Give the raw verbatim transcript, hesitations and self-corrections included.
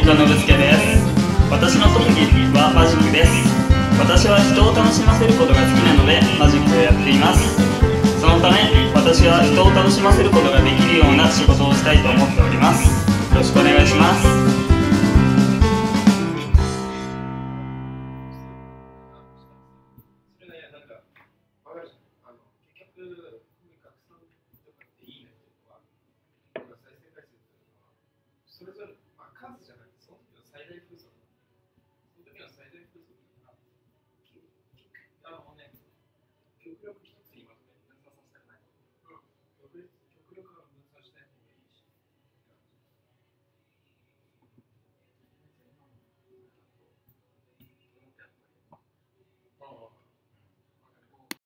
岡信介です。私の特技はマジックです。私は人を楽しませることが好きなのでマジックをやっています。そのため私は人を楽しませることができるような仕事をしたいと思っております。よろしくお願いします。 それぞれ、まあ、数じゃなくて、その時の最大風速、その時の最大風速